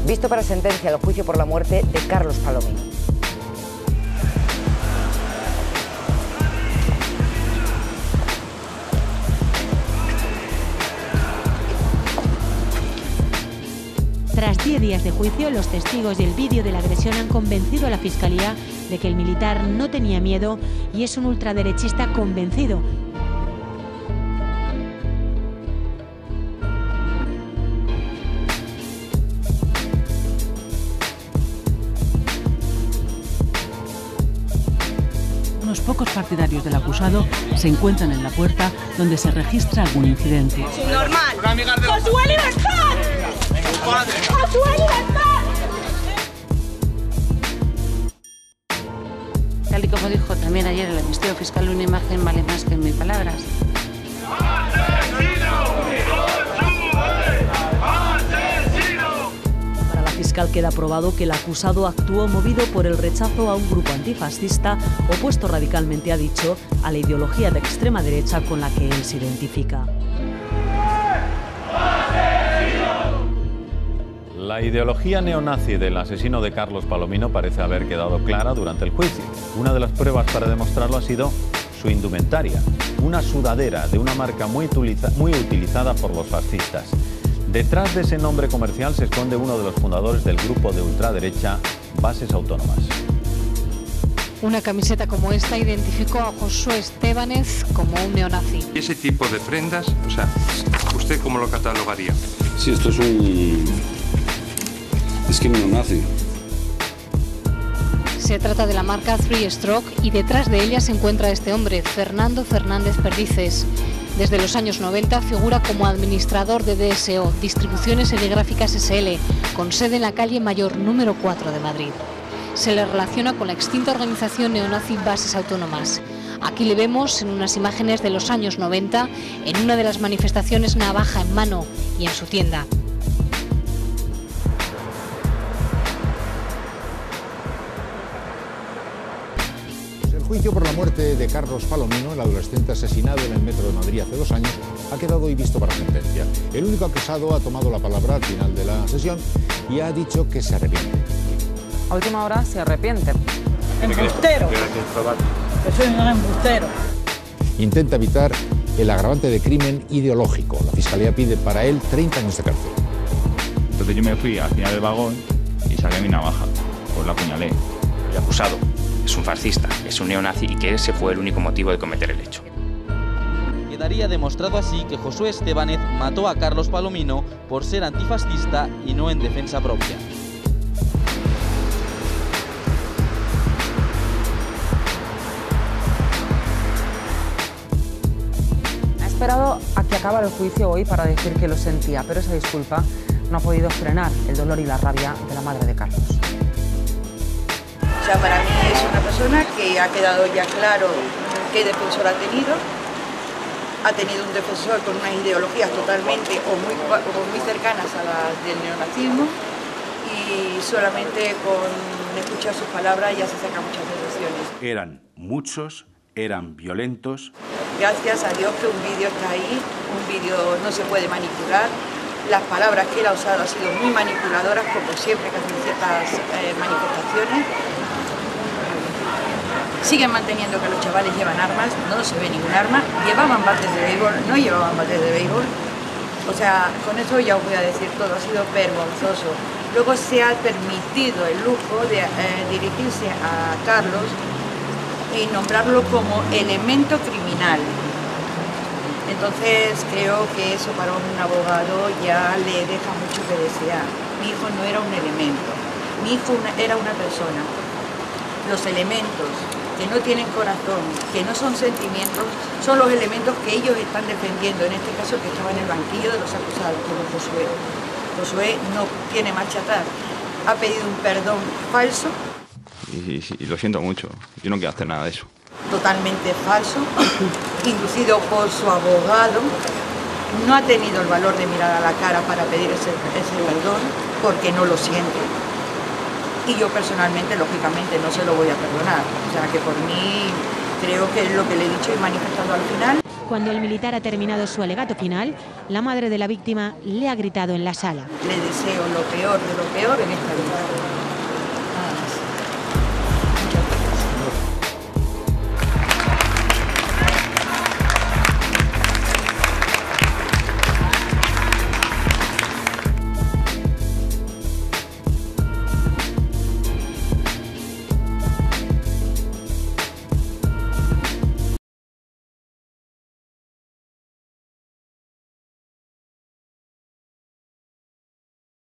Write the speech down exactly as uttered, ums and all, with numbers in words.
Visto para sentencia el juicio por la muerte de Carlos Palomino. Tras diez días de juicio, los testigos y el vídeo de la agresión han convencido a la Fiscalía de que el militar no tenía miedo y es un ultraderechista convencido. Unos pocos partidarios del acusado se encuentran en la puerta donde se registra algún incidente. ¡Normal! ¡Josué Libertad! ¡Josué Libertad! Tal y como dijo también ayer el Ministerio Fiscal, una imagen vale más que mil palabras. Para la fiscal queda probado que el acusado actuó movido por el rechazo a un grupo antifascista opuesto radicalmente, ha dicho, a la ideología de extrema derecha con la que él se identifica. La ideología neonazi del asesino de Carlos Palomino parece haber quedado clara durante el juicio. Una de las pruebas para demostrarlo ha sido su indumentaria, una sudadera de una marca muy, utiliza muy utilizada por los fascistas. Detrás de ese nombre comercial se esconde uno de los fundadores del grupo de ultraderecha Bases Autónomas. Una camiseta como esta identificó a Josué Estebanez como un neonazi. Ese tipo de prendas, o sea, ¿usted cómo lo catalogaría? Sí, esto es un... es que neonazi. Se trata de la marca Three Stroke y detrás de ella se encuentra este hombre, Fernando Fernández Perdices. Desde los años noventa figura como administrador de D S O, Distribuciones Serigráficas S L, con sede en la calle Mayor número cuatro de Madrid. Se le relaciona con la extinta organización neonazi Bases Autónomas. Aquí le vemos en unas imágenes de los años noventa, en una de las manifestaciones navaja en mano y en su tienda. El juicio por la muerte de Carlos Palomino, el adolescente asesinado en el metro de Madrid hace dos años, ha quedado hoy visto para sentencia. El único acusado ha tomado la palabra al final de la sesión y ha dicho que se arrepiente. A última hora se arrepiente. ¡Embustero! Que soy un embustero. Intenta evitar el agravante de crimen ideológico. La Fiscalía pide para él treinta años de cárcel. Entonces yo me fui al final del vagón y saqué mi navaja. Pues la apuñalé. El acusado es un fascista, es un neonazi y que ese fue el único motivo de cometer el hecho. Quedaría demostrado así que Josué Estebanez mató a Carlos Palomino por ser antifascista y no en defensa propia. Ha esperado a que acabara el juicio hoy para decir que lo sentía, pero esa disculpa no ha podido frenar el dolor y la rabia de la madre de Carlos. O sea, para mí es una persona que ha quedado ya claro qué defensor ha tenido. Ha tenido un defensor con unas ideologías totalmente o muy, o muy cercanas a las del neonazismo y solamente con escuchar sus palabras ya se sacan muchas deducciones. Eran muchos, eran violentos. Gracias a Dios que un vídeo está ahí, un vídeo no se puede manipular. Las palabras que él ha usado han sido muy manipuladoras, como siempre que hacen ciertas eh, manifestaciones. Siguen manteniendo que los chavales llevan armas, no se ve ningún arma, llevaban bates de béisbol, no llevaban bates de béisbol. O sea, con eso ya os voy a decir todo, ha sido vergonzoso. Luego se ha permitido el lujo de eh, dirigirse a Carlos y nombrarlo como elemento criminal. Entonces creo que eso para un abogado ya le deja mucho que desear. Mi hijo no era un elemento, mi hijo una, era una persona. Los elementos que no tienen corazón, que no son sentimientos, son los elementos que ellos están defendiendo, en este caso que estaba en el banquillo de los acusados, como Josué. Josué no tiene marcha atrás, ha pedido un perdón falso. Y, y, y lo siento mucho, yo no quiero hacer nada de eso. Totalmente falso, inducido por su abogado, no ha tenido el valor de mirar a la cara para pedir ese, ese perdón, porque no lo siente. Y yo personalmente, lógicamente, no se lo voy a perdonar. O sea que por mí creo que es lo que le he dicho y manifestado al final. Cuando el militar ha terminado su alegato final, la madre de la víctima le ha gritado en la sala. Le deseo lo peor de lo peor en esta vida.